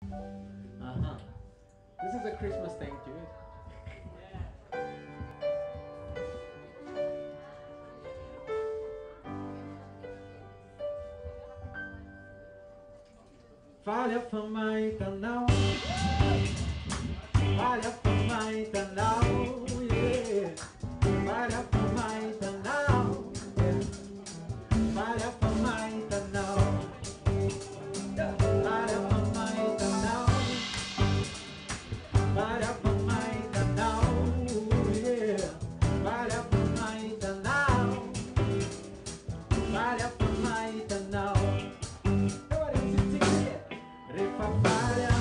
Uh-huh. This is a Christmas thing too. Falha fama não, falha fama não, yeah. Falha fama não, yeah. Falha fama não, falha fama não, falha fama não, yeah. Falha fama não, falha fama não. Agora se dizer, refafalha.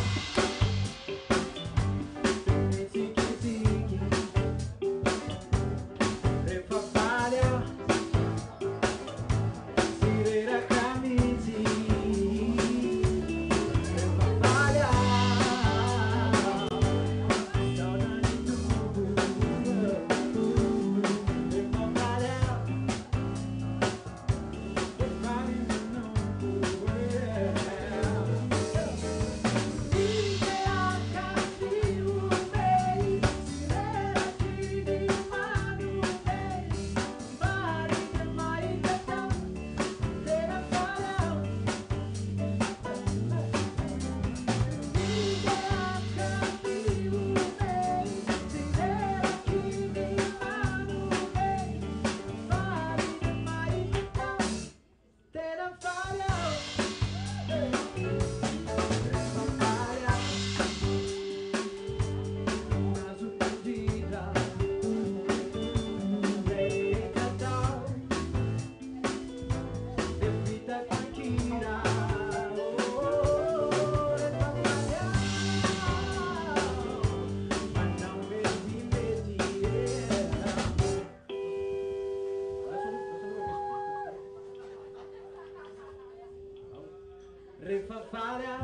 Refafalha.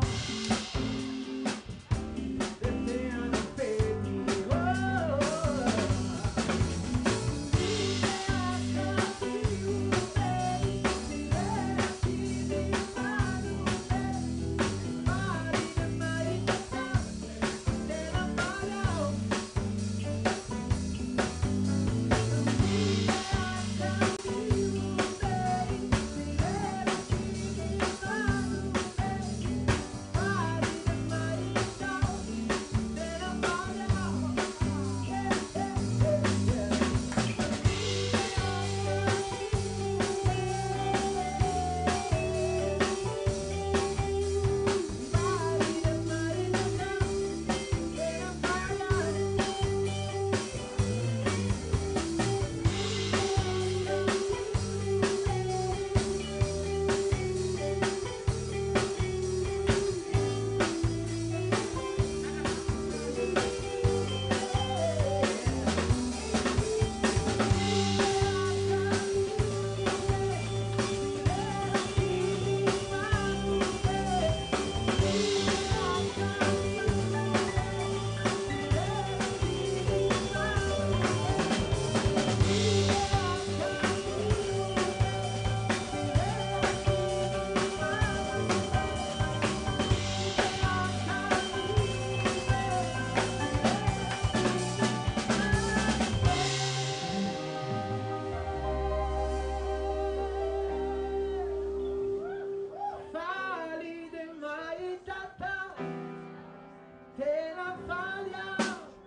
Fali de maitata, te na falha.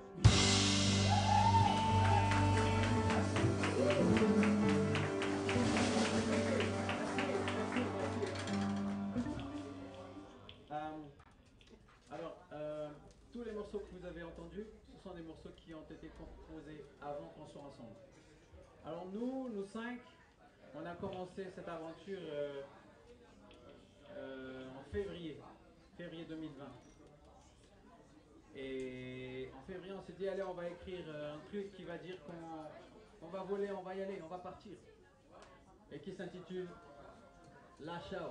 Alors, tous les morceaux que vous avez entendus, ce sont des morceaux qui ont été composés avant qu'on soit ensemble. Alors nous cinq, on a commencé cette aventure en février 2020. Et en février, on s'est dit, allez, on va écrire un truc qui va dire qu'on va voler, on va y aller, on va partir. Et qui s'intitule La Chao.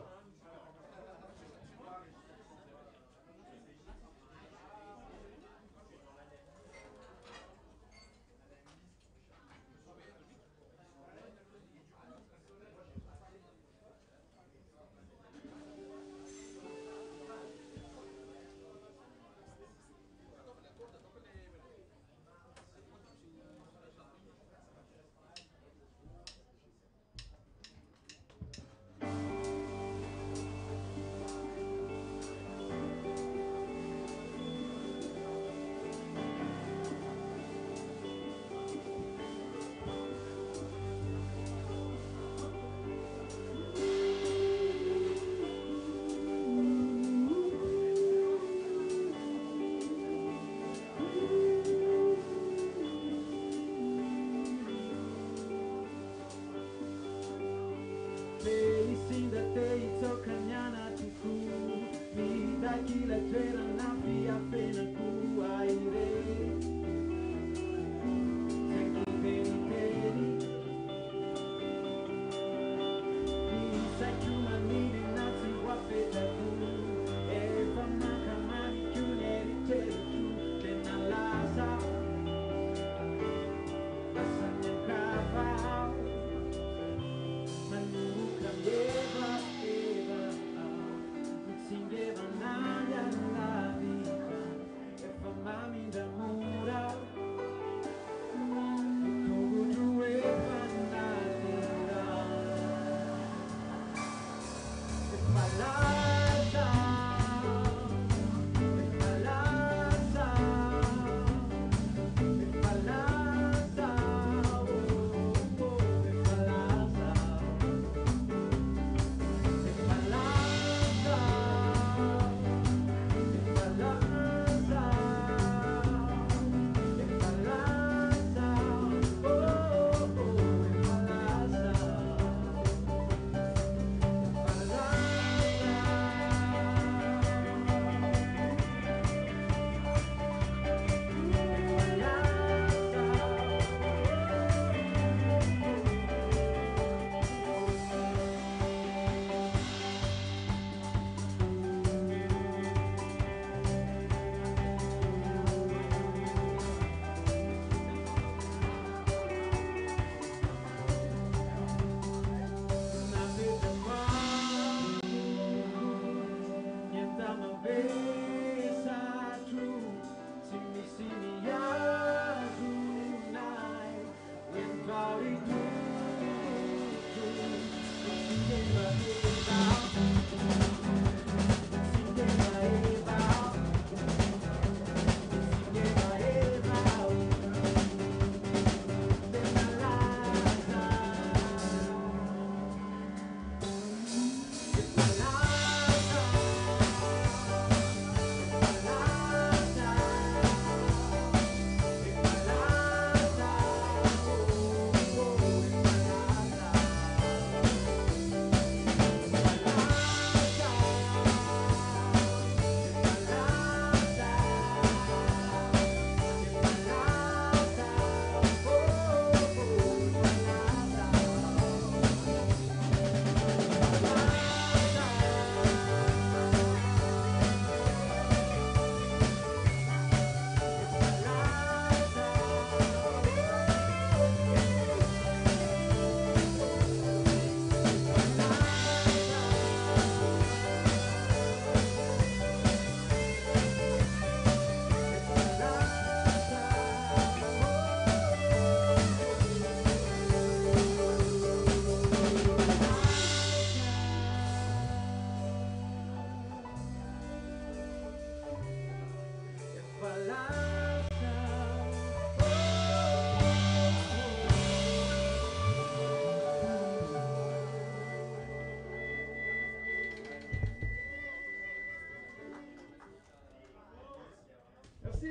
Merci.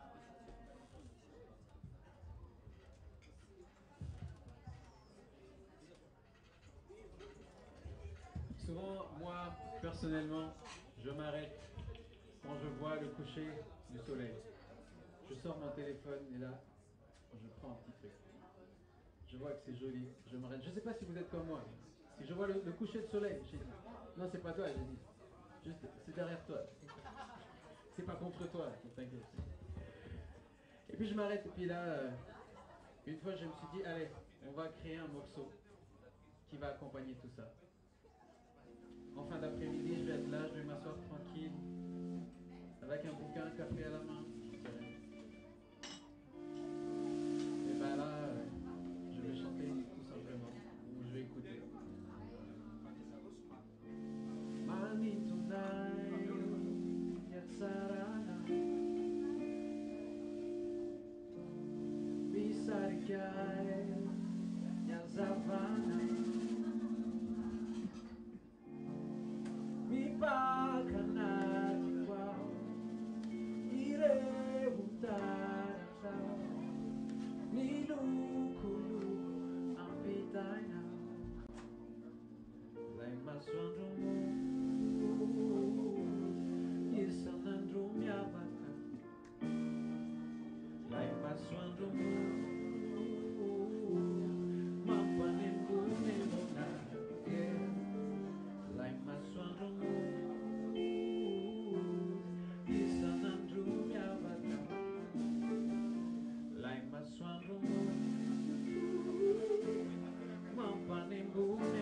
Souvent, moi, personnellement, je m'arrête quand je vois le coucher du soleil. Je sors mon téléphone et là, je prends un petit truc. Je vois que c'est joli, je m'arrête. Je ne sais pas si vous êtes comme moi. Si je vois le coucher de soleil, j'ai dit, non, c'est pas toi, j'ai dit, juste, c'est derrière toi. C'est pas contre toi, t'inquiète. Et puis je m'arrête, et puis là, une fois, je me suis dit, allez, on va créer un morceau qui va accompagner tout ça. En fin d'après-midi, je vais être là, je vais m'asseoir tranquille, avec un bouquin, un café à la main. Et ben là, je vais chanter tout simplement, ou je vais écouter. Mani tonight, yatsarana, bisarikai, yazavana. Mi pakanati kwao ire utara ni lukulu ampitaina lai maswandumu isanandrum yabaka lai maswandumu mampanemune mona lai maswandumu isanandrum yabaka lai maswandumu mampanemune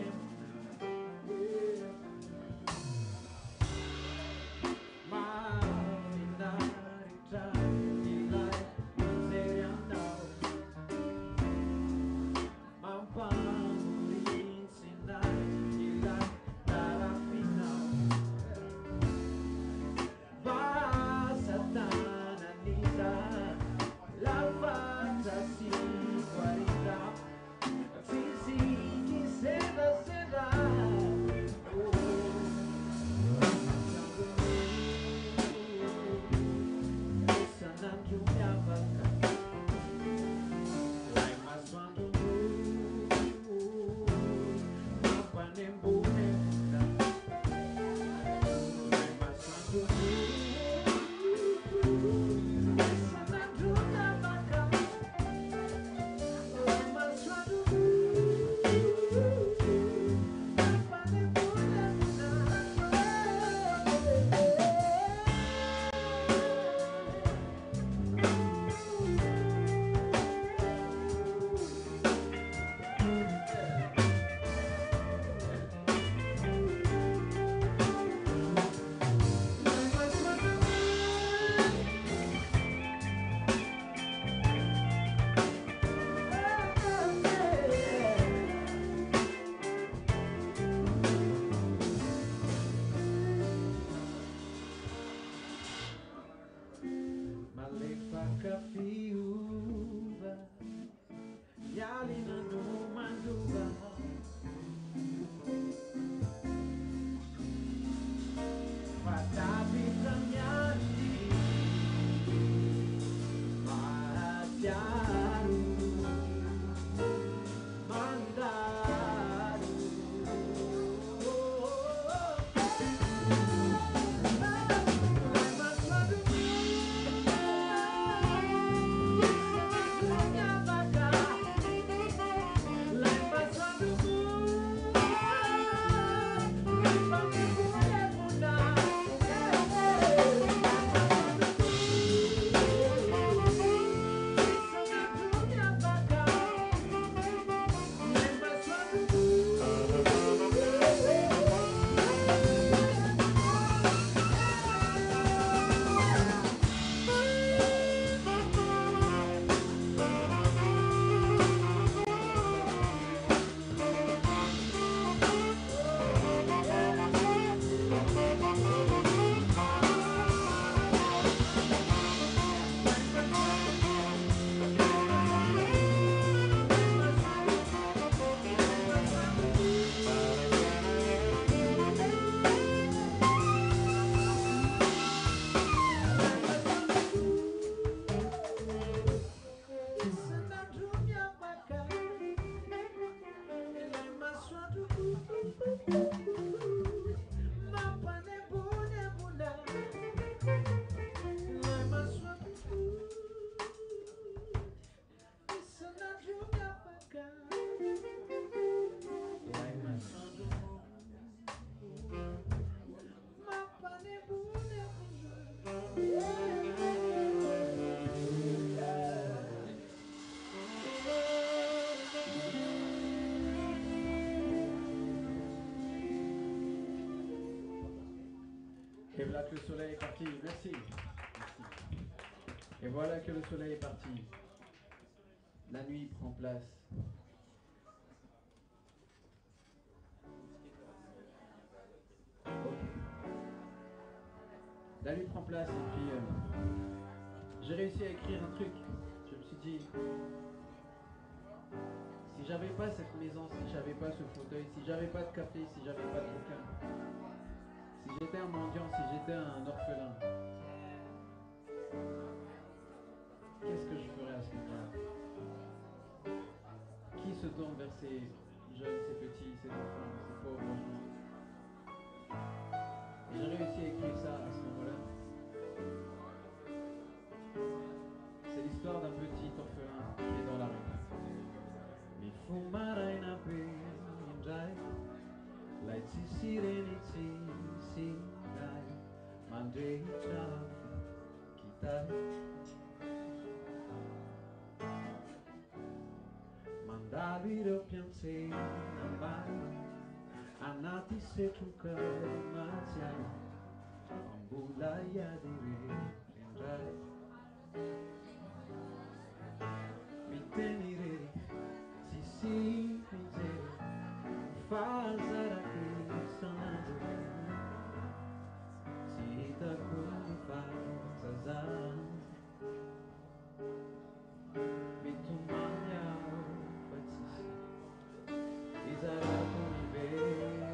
voilà que le soleil est parti. Merci. Merci. Et voilà que le soleil est parti. La nuit prend place. Ok. La nuit prend place et puis j'ai réussi à écrire un truc. Je me suis dit, si j'avais pas cette maison, si j'avais pas ce fauteuil, si j'avais pas de café, si j'avais pas de bouquin, si j'étais un mendiant, si j'étais un orphelin, qu'est-ce que je ferais à ce moment-là? Qui se tourne vers ces jeunes, ces petits, ces enfants, ces pauvres gens? Et j'ai réussi à écrire ça à ce moment-là. C'est l'histoire d'un petit orphelin qui est dans la rue. Mi fumarai na pendrai, lai sireniti singai, mandei kitai, mandavi do pianse nambai, anati se tu kamaziai, ambulaya dire pendrai. Mi tenere, si mi tenere, fazara qui sanare, si da come fazazar, mi tu magna fazisi, isara come ver,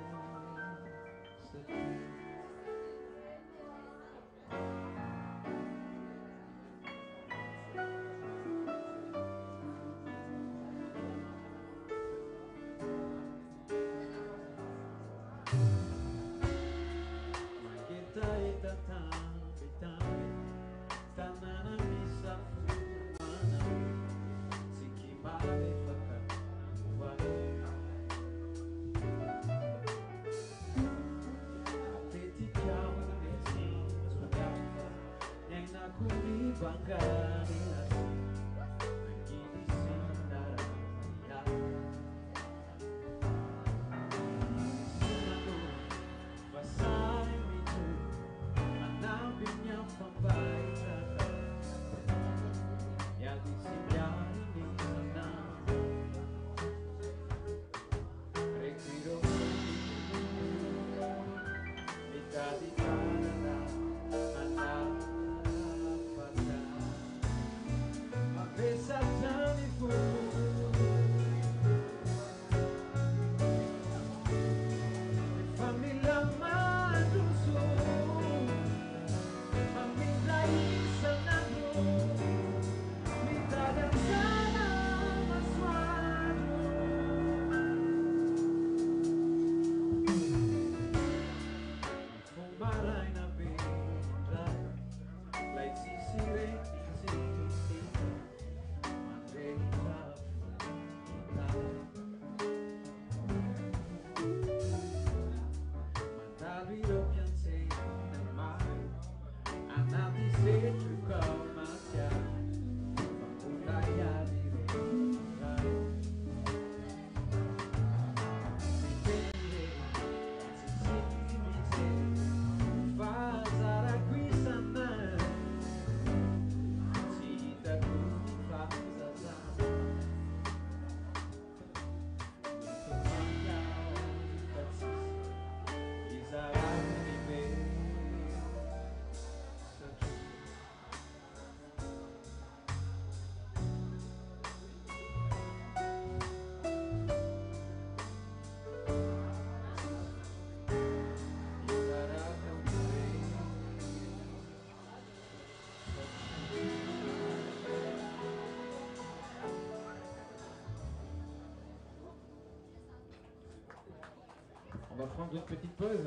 on va prendre une petite pause.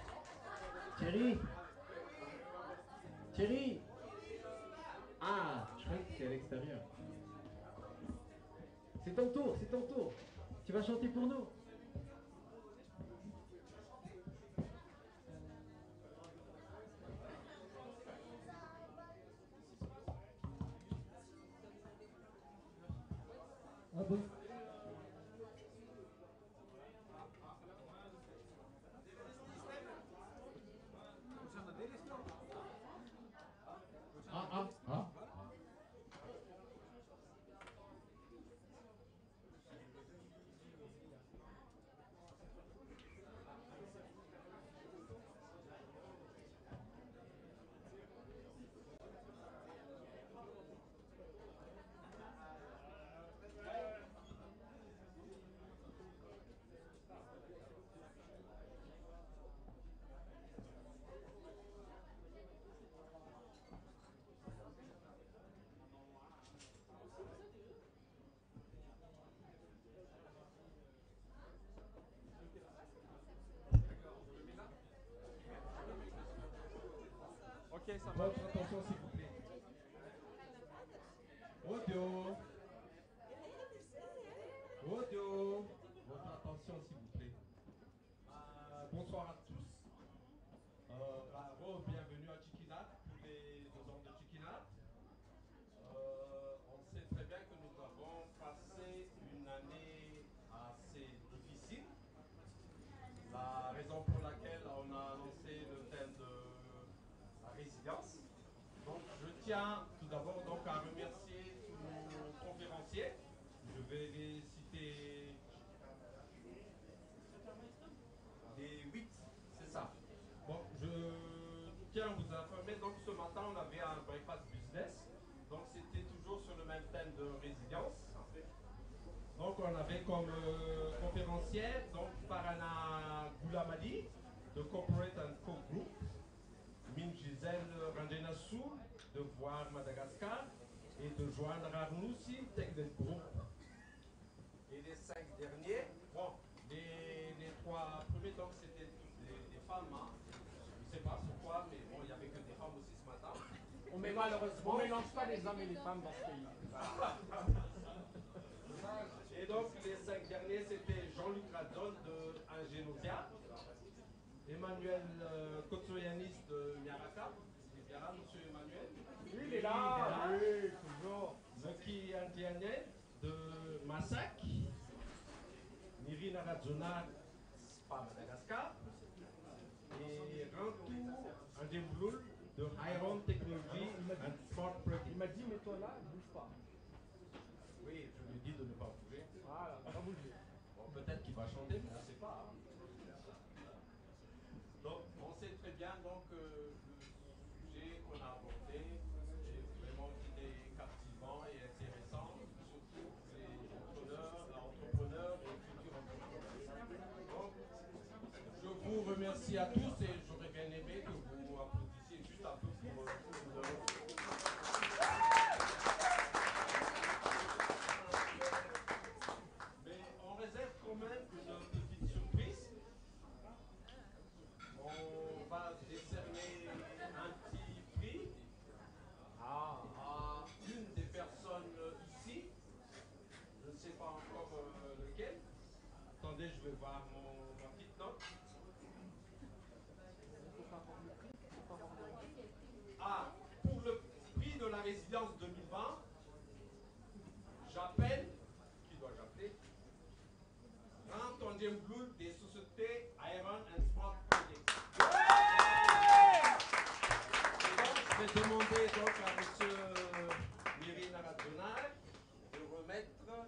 Thierry Thierry. Ah, je croyais que c'était à l'extérieur. C'est ton tour, c'est ton tour. Tu vas chanter pour nous. Ah bon? Votre attention, s'il vous plaît. Audio. Audio. Votre attention, s'il vous plaît. Bonsoir à tous. Bienvenue à Chiquinat, pour les 2 ans de Chiquinat. On sait très bien que nous avons passé une année assez difficile. La raison pour laquelle on a lancé le thème de la résilience. Donc, je tiens tout d'abord donc à remercier tous nos conférenciers. Je vais les citer les 8, c'est ça. Bon, je tiens à vous informer, donc ce matin on avait un breakfast business. Donc c'était toujours sur le même thème de résilience. Donc on avait comme conférencière donc Farana Goulamadi de Corporate and Co Group, Mine Gisèle Randenassou de Voir Madagascar et de Joanne Rarnoussi, Technet Group. Et les 5 derniers, bon, les 3 premiers donc c'était des femmes, hein. Je ne sais pas pourquoi, mais bon, il n'y avait que des femmes aussi ce matin. Mais malheureusement, on ne mélange pas les hommes et les femmes dans ce pays. Et donc les 5 derniers, c'était Jean-Luc Radzon de Ingenosia, Emmanuel Kotsoyanis de Miaraka. Il est là, monsieur Emmanuel. Oui, il est là, oui, toujours. Zaki Andianet de Massac, Nirina Radzona, pas Madagascar, et Rantou Andembloul de Iron Technology and Sport Product. Il m'a dit, mets-toi là, ne bouge pas. Oui, je lui ai dit de ne pas bouger. Voilà, pas bouger. Bon, peut-être qu'il va chanter, mais on ne sait pas. Hein. Donc, on sait très bien donc, le sujet qu'on a abordé est vraiment captivant et intéressant, surtout pour les entrepreneurs et futurs entrepreneurs. Donc, je vous remercie à tous et j'aurais bien aimé que vous applaudissiez juste un peu pour Mais on réserve quand même une petite surprise. On va décerner un petit prix à une des personnes ici. Je ne sais pas encore lequel. Attendez, je vais voir ma petite note. Pour le prix de la résidence 2020, j'appelle, qui dois j'appeler Antonien Blue des sociétés Iron and Sport Project. Je vais demander donc à M. Miri Naradjonak de remettre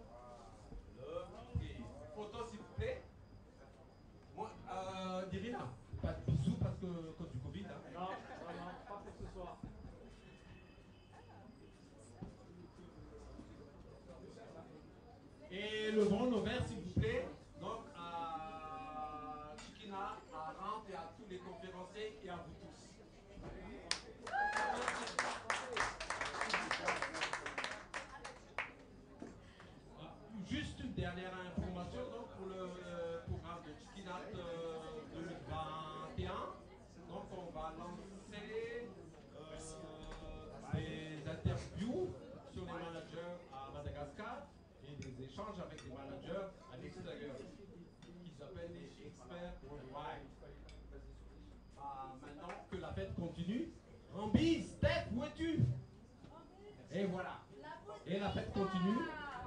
le prix. Photo s'il vous plaît. Moi, Nirina, pas de bisous parce que cause du Covid. Hein. Non, pas pour ce soir. Et le bon ouvert s'il vous plaît. Donc à Chiquina, à Rampe et à tous les conférenciers et à vous tous. Juste une dernière information donc, pour le programme de Chiquinat 2021. Donc on va lancer des interviews sur les managers à Madagascar et des échanges avec les managers à l'extérieur qui s'appellent les experts worldwide. Maintenant que la fête continue, Rambi, Steph, où es-tu? Et voilà. Et la fête continue.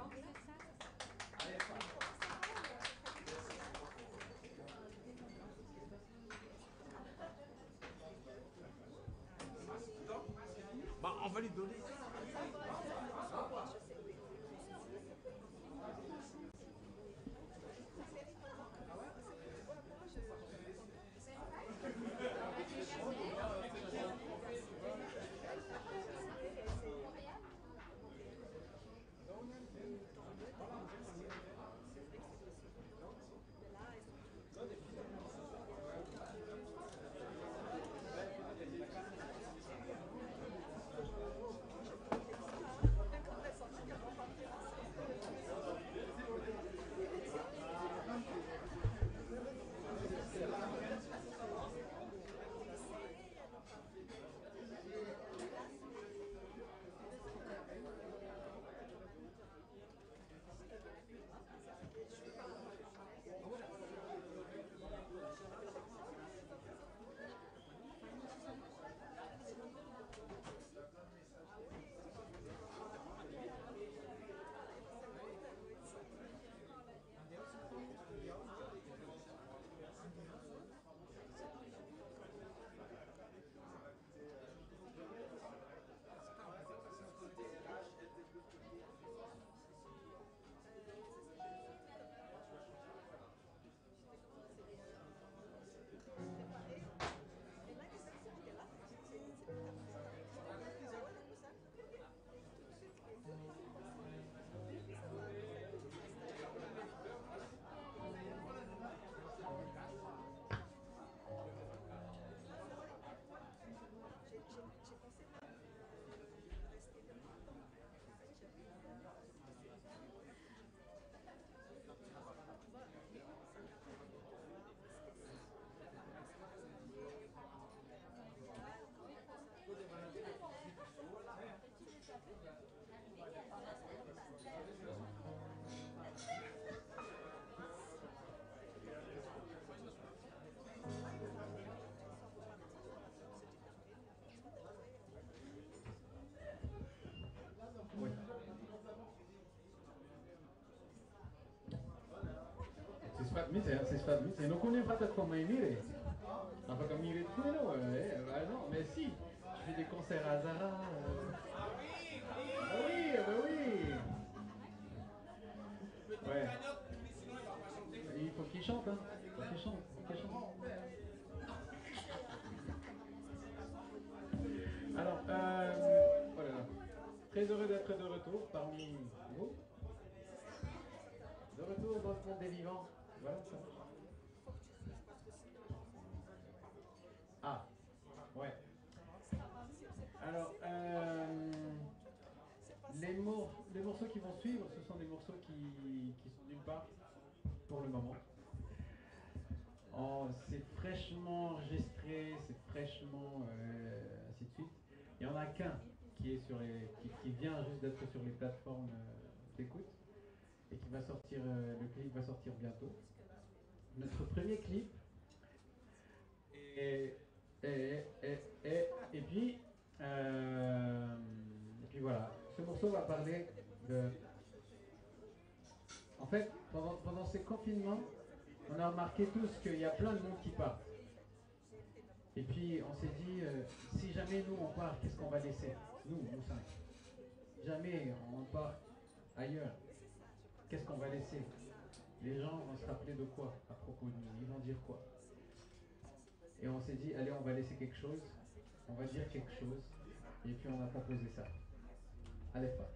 Bah, on va lui donner. c'est pas, mi se non connais pas comment mire. Enfin comme mire tout non, bah non, mais si, je fais des concerts à Zara. Ah oui, bah oui. Ouais. Il faut qu'il chante, hein. Il faut qu'il chante, il faut qu'il chante. Alors, voilà. Très heureux d'être de retour parmi vous. De retour dans le monde des vivants. Voilà, ça marche. Ah, ouais. Alors, les morceaux qui vont suivre, ce sont des morceaux qui sont nulle part pour le moment. Oh, c'est fraîchement enregistré, c'est fraîchement ainsi de suite. Il n'y en a qu'un qui est sur qui vient juste d'être sur les plateformes d'écoute et qui va sortir, le clip va sortir bientôt. Notre premier clip et puis voilà. Ce morceau va parler de. En fait, pendant ces confinements, on a remarqué tous qu'il y a plein de monde qui part. Et puis on s'est dit, si jamais nous on part, qu'est-ce qu'on va laisser? Nous cinq. Jamais on part ailleurs. Qu'est-ce qu'on va laisser? Les gens vont se rappeler de quoi à propos de nous? Ils vont dire quoi? Et on s'est dit, allez, on va laisser quelque chose, on va dire quelque chose, et puis on a proposé ça. Allez, pas.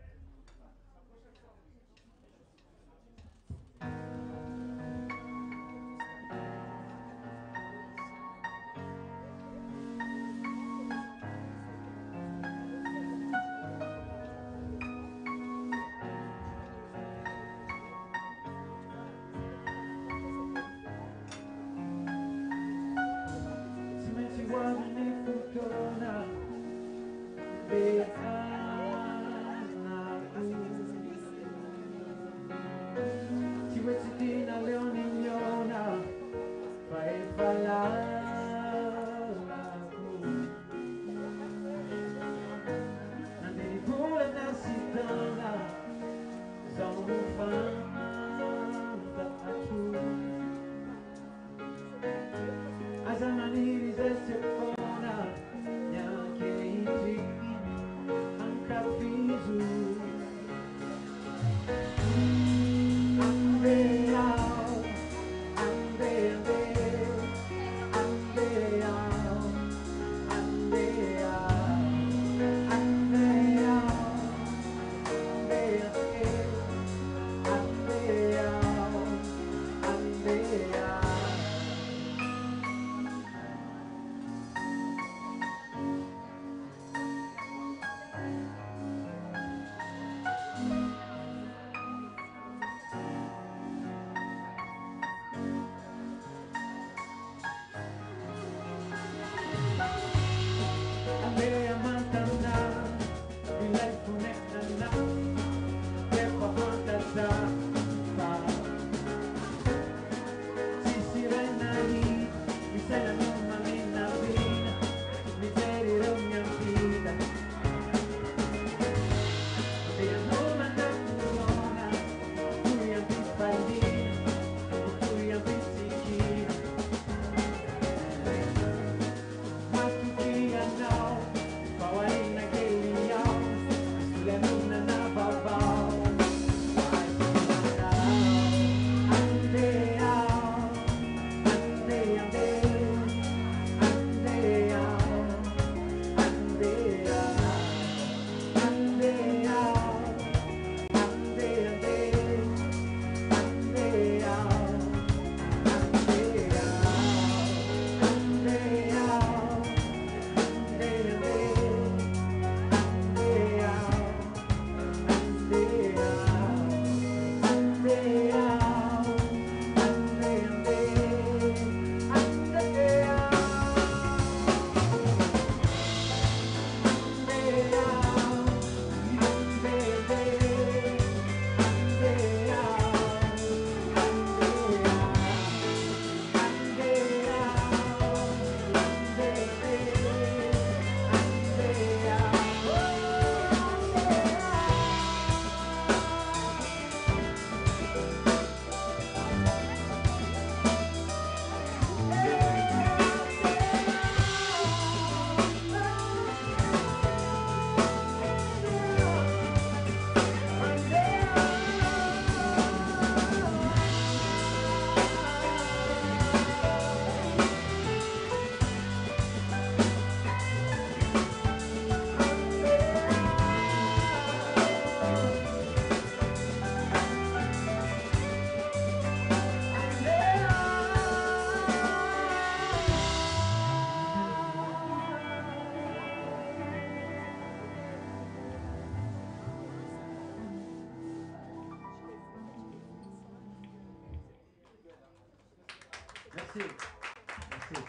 Merci. Merci.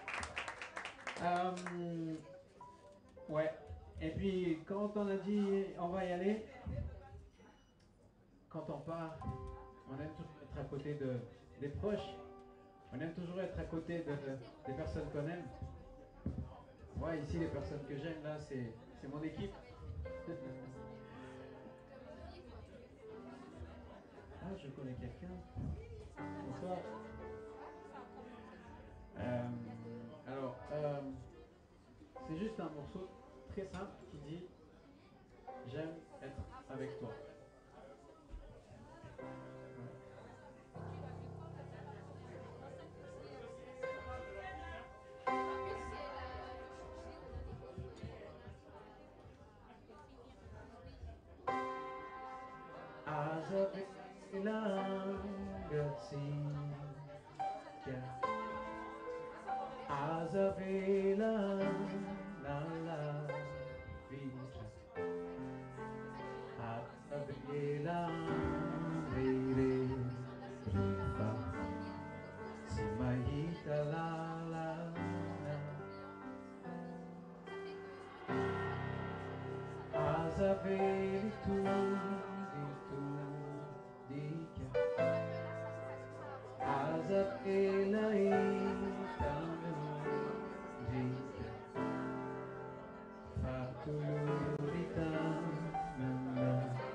Ouais. Et puis, quand on a dit on va y aller, quand on part, on aime toujours être à côté des proches. On aime toujours être à côté des personnes qu'on aime. Moi, ici, les personnes que j'aime, là, c'est mon équipe. Ah, je connais quelqu'un. Bonsoir. Alors, c'est juste un morceau très simple qui dit j'aime être avec toi. Azavela la la vita Azavela vere rifa Simaita la la la Azaveli tu dica Azavela itanu dica Fatulurita nanda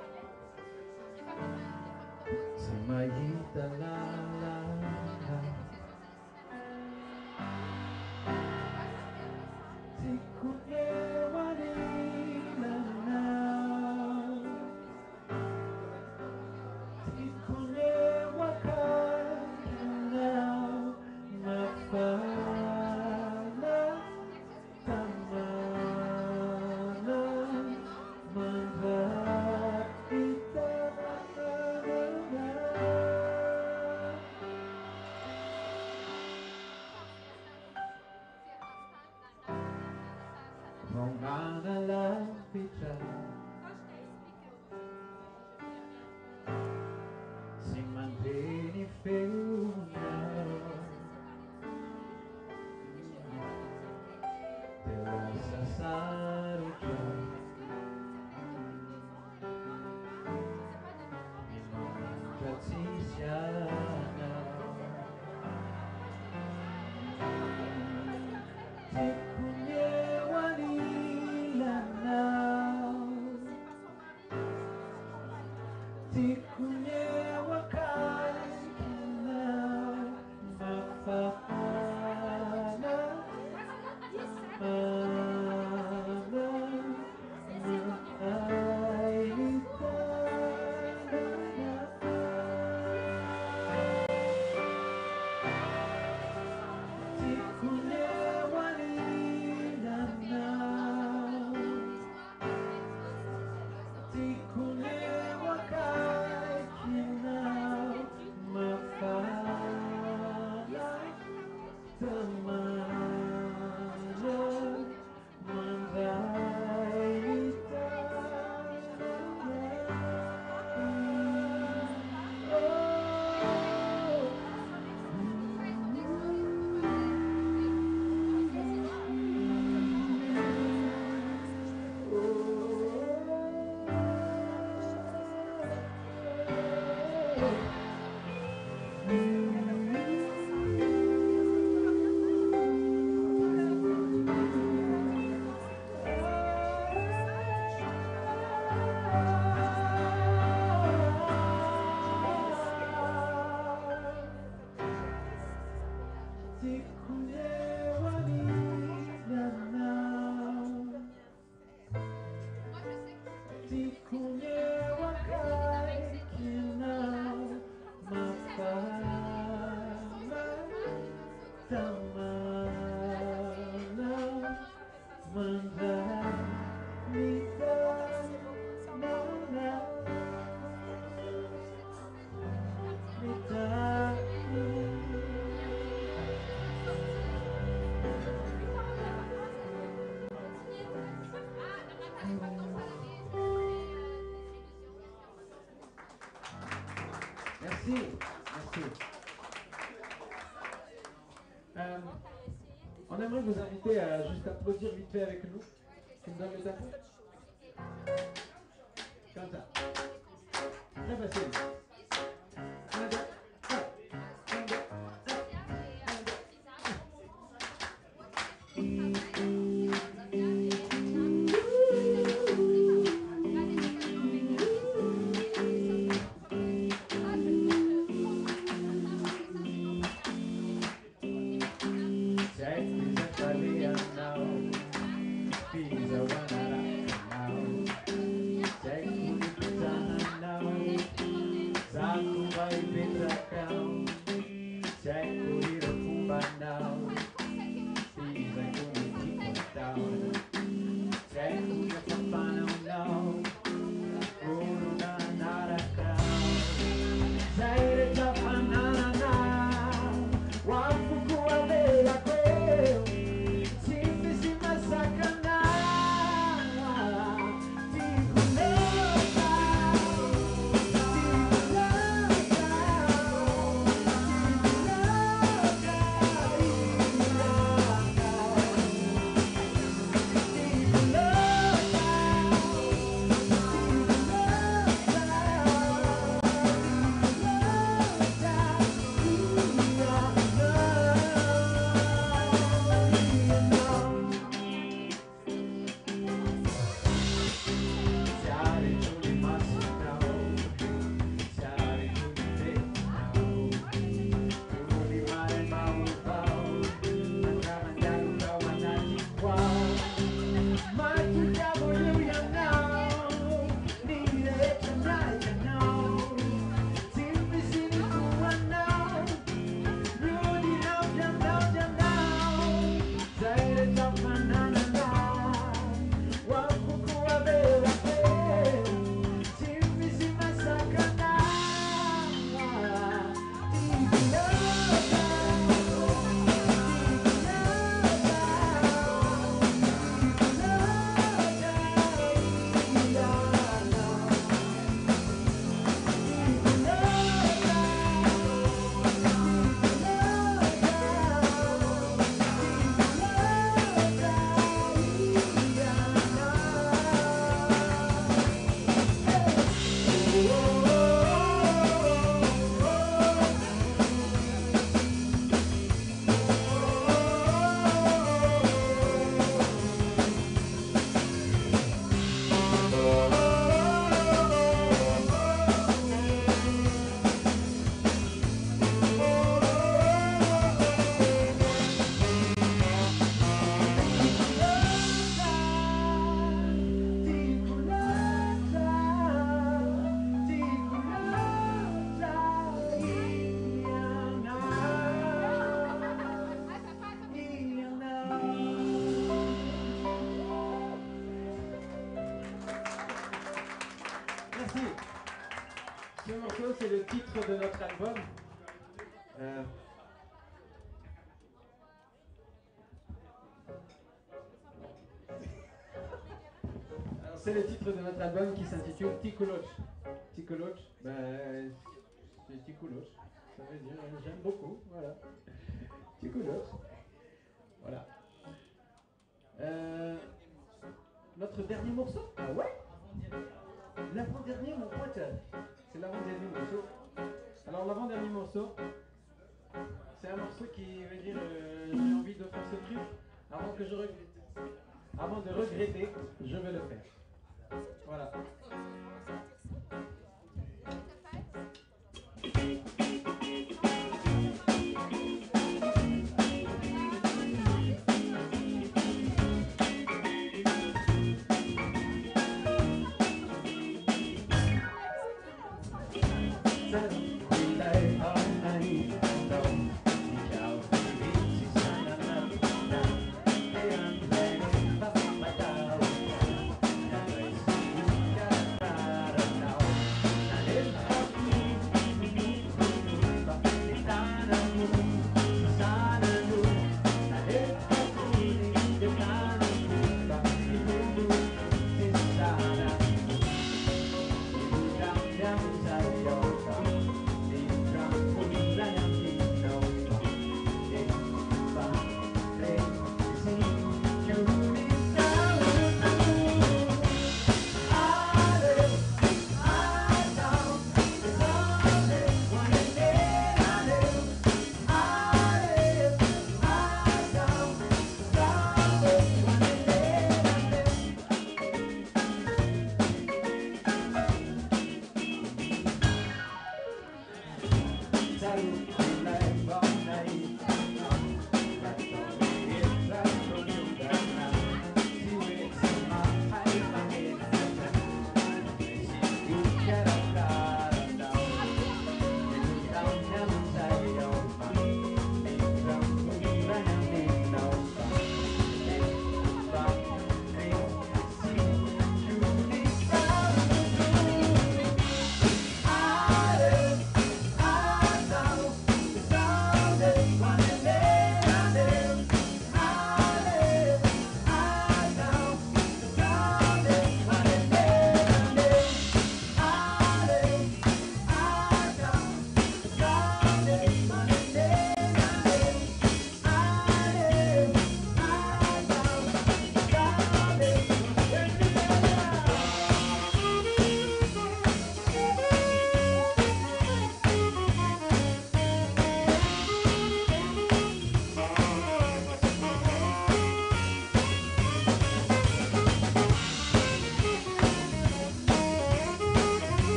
Simaita la la la Tikuye wanila na Tikuye wakana mafana tamana mandra itana Romana la vita si manteni feuda della sasarugia mi mangia zisiana ti kunye wanilana ti kunye wakakina mafana Merci, merci. On aimerait vous inviter à juste applaudir vite fait avec nous. Tu me donnes le tempo? Comme ça. Très facile. 1, 2, 3. 1, 2, c'est le titre de notre album. C'est le titre de notre album qui s'intitule Tikoloch. Tikoloch, ben, c'est Tikoloch. Ça veut dire j'aime beaucoup, voilà. Tikoloch. Voilà. Notre dernier morceau? Ah ouais? L'avant-dernier, mon pote. C'est l'avant-dernier morceau. Alors l'avant-dernier morceau, c'est un morceau qui veut dire j'ai envie de faire ce truc avant que je regrette. Avant de regretter, je vais le faire. Voilà.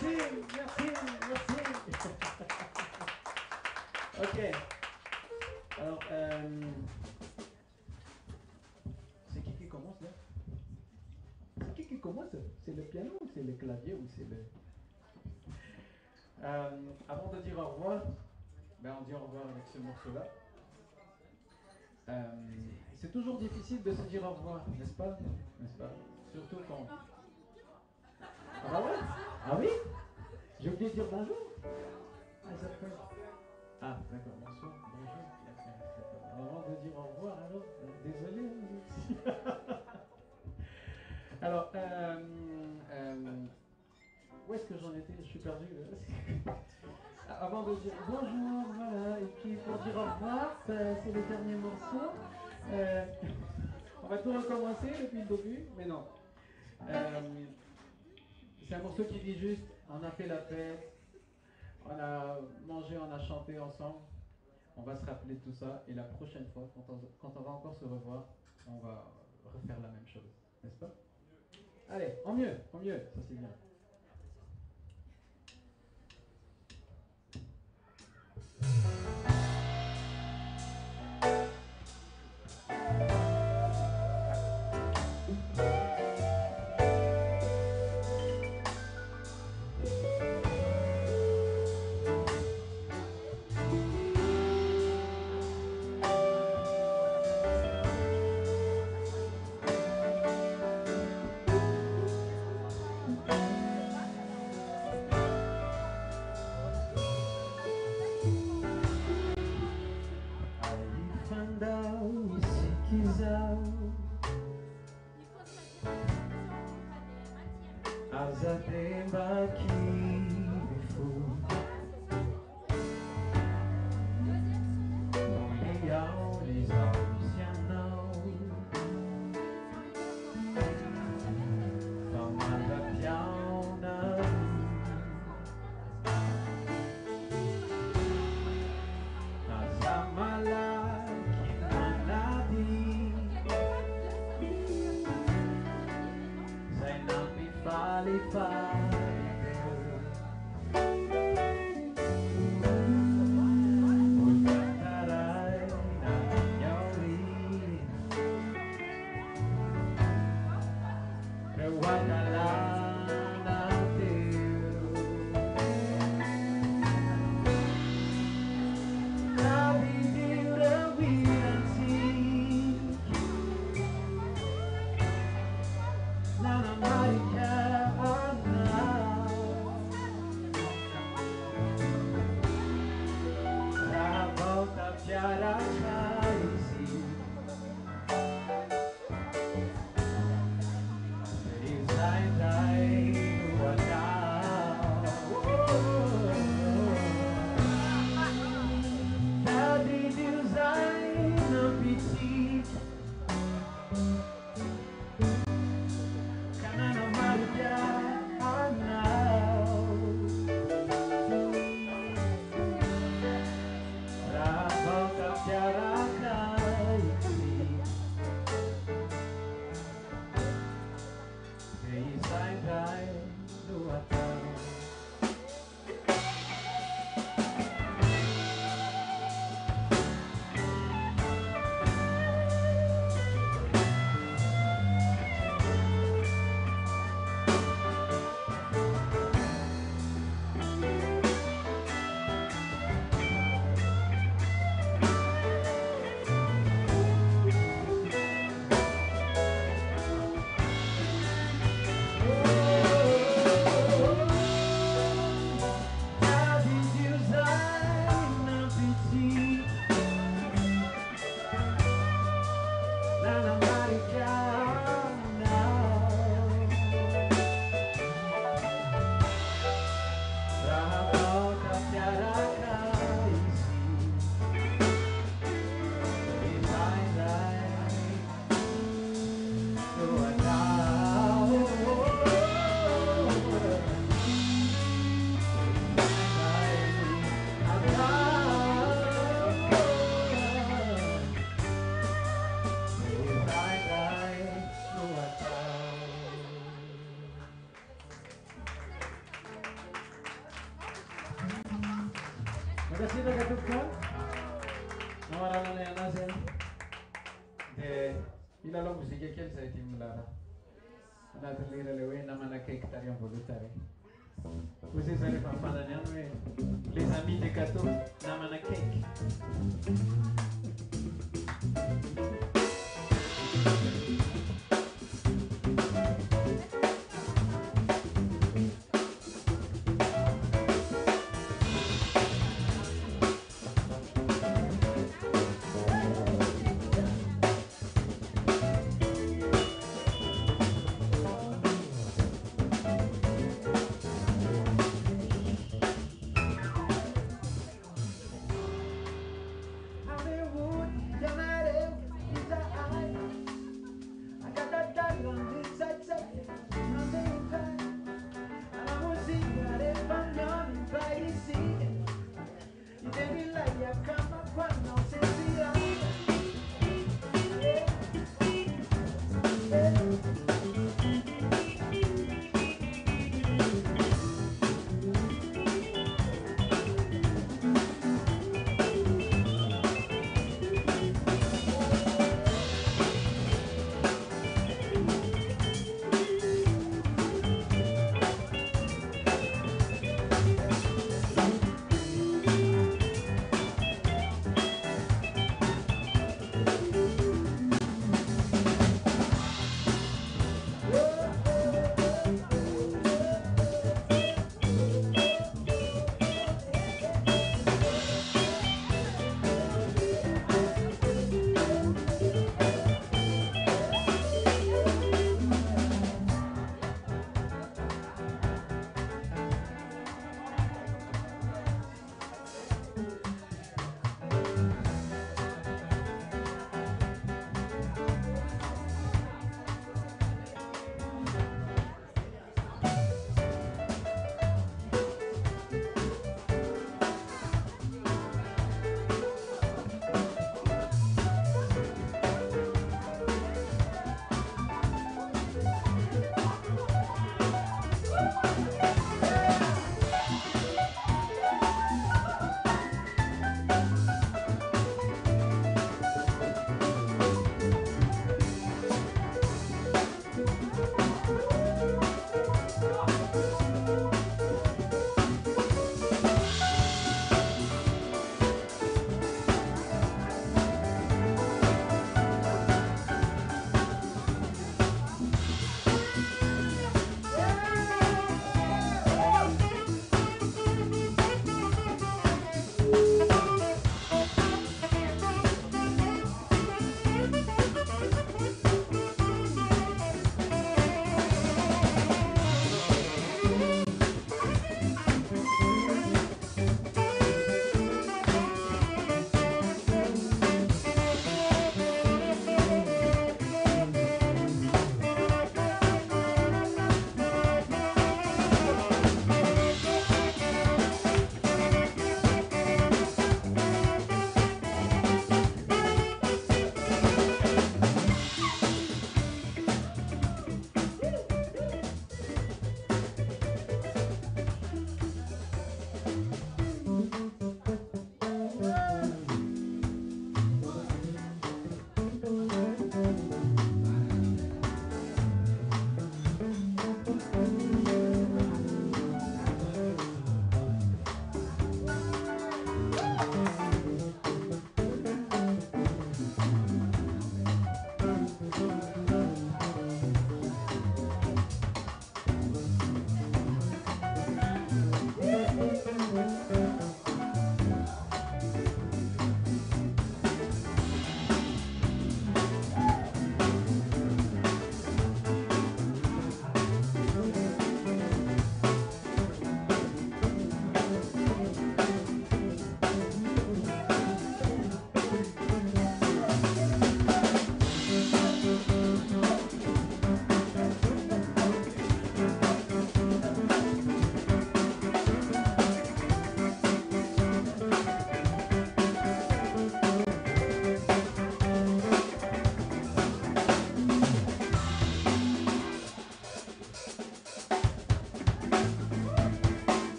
Merci, merci. Ok. Alors, c'est qui commence là? C'est qui commence? C'est le piano ou c'est le clavier ou c'est le... avant de dire au revoir, ben on dit au revoir avec ce morceau-là. C'est toujours difficile de se dire au revoir, n'est-ce pas? N'est-ce pas? Surtout quand... Ah bah ouais? Ah oui? J'ai oublié de dire bonjour? Ah, ça fait... Ah, d'accord, bonsoir, bonjour. Avant de dire au revoir, alors, désolé. Alors, où est-ce que j'en étais? Je suis perdu là. Avant de dire bonjour, voilà, et puis pour dire au revoir, c'est le dernier morceau. On va tout recommencer depuis le début, mais non. C'est un morceau qui dit juste, on a fait la fête, on a mangé, on a chanté ensemble. On va se rappeler de tout ça, et la prochaine fois, quand on va encore se revoir, on va refaire la même chose, n'est-ce pas? Allez, en mieux, ça c'est bien. Kasih na katupkan. Nawara na yan nasin. De ilalong musik kel sa itim lara. Natin lira lewe na mana cake tarion volutare. Vous savez pas parler, les amis de Kato, na mana cake.